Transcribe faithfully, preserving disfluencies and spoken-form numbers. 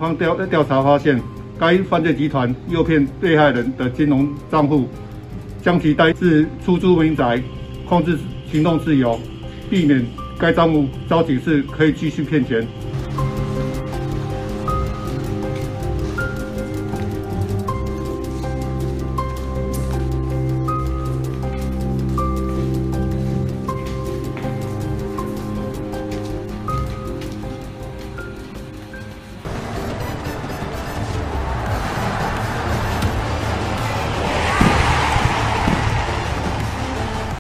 方调调查发现，该犯罪集团诱骗被害人的金融账户，将其带至出租民宅，控制行动自由，避免该账户遭警示，可以继续骗钱。